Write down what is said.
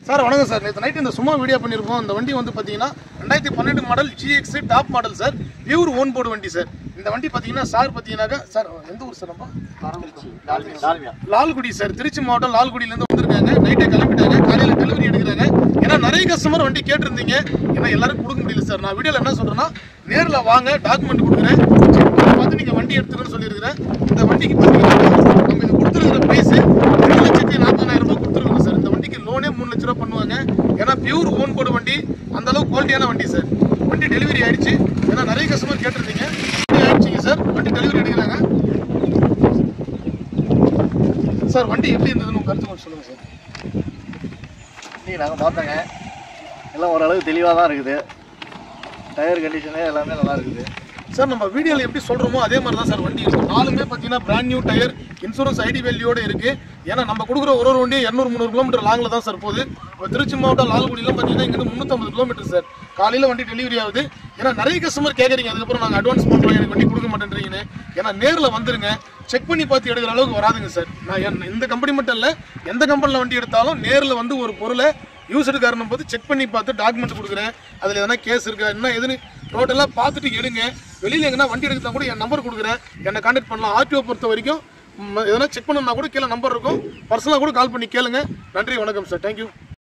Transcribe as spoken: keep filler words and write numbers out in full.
Sir வணக்கம் sir. நேற்று night இந்த சும்மா வீடியோ பண்ணியிருக்கோம். இந்த வண்டி வந்து பார்த்தீங்கன்னா ரெண்டாயிரத்தி பன்னெண்டு model GX top model sir. Pure own board வண்டி சார். இந்த வண்டி பார்த்தீங்கன்னா சார் பார்த்தீங்கன்னாக்கா சார் எந்த ஊர் சார்? நம்ம லால்குடி சார், திருச்சி மாவட்டம் லால்குடியிலேருந்து வந்திருக்காங்க. நைட்டே கிளம்பிட்டாங்க, காலையில் டெலிவரி எடுக்கிறாங்க. ஏன்னா நிறைய கஸ்டமர் வண்டி கேட்டிருந்தீங்க, ஏன்னா எல்லாரும் கொடுக்க முடியல சார். நான் வீடியோவில் என்ன சொல்கிறேன்னா, நேரில் வாங்க, டாக்குமெண்ட் கொடுக்குறேன், செக் பண்ணி பார்த்து நீங்கள் வண்டி எடுத்துக்கணும்னு சொல்லியிருக்கிறேன். இந்த வண்டிக்கு பார்த்தீங்கன்னா நம்ம இது கொடுத்துருக்கிற ப்ரைஸு ரெண்டு லட்சத்தி நாற்பதாயிரம் ரூபாய் கொடுத்துருக்கோம் சார். இந்த வண்டிக்கு லோனே மூணு லட்ச ரூபா பண்ணுவாங்க. ஏன்னா பியூர் ஓன் போர்டு வண்டி, அந்த அளவுக்கு குவாலிட்டியான வண்டி சார். வண்டி டெலிவரி ஆயிடுச்சு, ஏன்னா நிறைய கஸ்டமர் கேட்டிருந்தீங்க. ஆயிடுச்சிங்க சார், வண்டி டெலிவரி எடுக்கிறாங்க சார். வண்டி எப்படி இருந்ததுன்னு உங்கள் கருத்து கொஞ்சம் சொல்லுங்கள் சார். இன்றைக்கி நாங்கள் பார்த்தோங்க, எல்லாம் ஓரளவுக்கு தெளிவாக தான் இருக்குது. டயர் கண்டிஷனே எல்லாமே நல்லா இருக்குது சார். நம்ம வீடியோவில் எப்படி சொல்கிறோமோ அதே மாதிரி தான் சார் வண்டி இருக்கும். நாலுமே பார்த்தீங்கன்னா brand new tyre, insurance ID valued இருக்குது. ஏன்னா நம்ம கொடுக்குற ஒரு ஒரு வண்டியும் இரநூறு முந்நூறு கிலோமீட்டர் லாங்கில் தான் சார் போகுது. இப்போ திருச்சி மாவட்டம் லால்குடியெலாம் பார்த்தீங்கன்னா இங்கேருந்து முந்நூற்றம்பது கிலோமீட்டர் சார். காலையில் வண்டி டெலிவரி ஆகுது. ஏன்னா நிறைய கஸ்டமர் கேட்குறீங்க, அதுக்கப்புறம் நாங்கள் அட்வான்ஸ் பண்ணுறோம், எனக்கு வண்டி கொடுக்க மாட்டேன்றீங்கன்னு. ஏன்னா நேரில் வந்துருங்க, செக் பண்ணி பார்த்து எடுக்கிற அளவுக்கு வராதுங்க சார். நான் இந்த கம்பெனி மட்டும் இல்லை, எந்த கம்பெனியில் வண்டி எடுத்தாலும் நேரில் வந்து ஒரு பொருளை யூஸ்டு காரணம் போது செக் பண்ணி பார்த்து டாக்குமெண்ட் கொடுக்குறேன். அதில் எதனா கேஸ் இருக்கா என்ன எதுன்னு டோட்டலாக பார்த்துட்டு எடுங்க. வெளியில் எங்கன்னா வண்டி எடுத்தால் கூட என் நம்பர் கொடுக்குறேன், என்னை கான்டாக்ட் பண்ணலாம். ஆர்டிஓ பொறுத்த வரைக்கும் எதனா செக் பண்ணணும்னா கூட கீழே நம்பர் இருக்கும், பர்சனலாக கூட கால் பண்ணி கேளுங்க. நன்றி, வணக்கம் சார். தேங்க்யூ.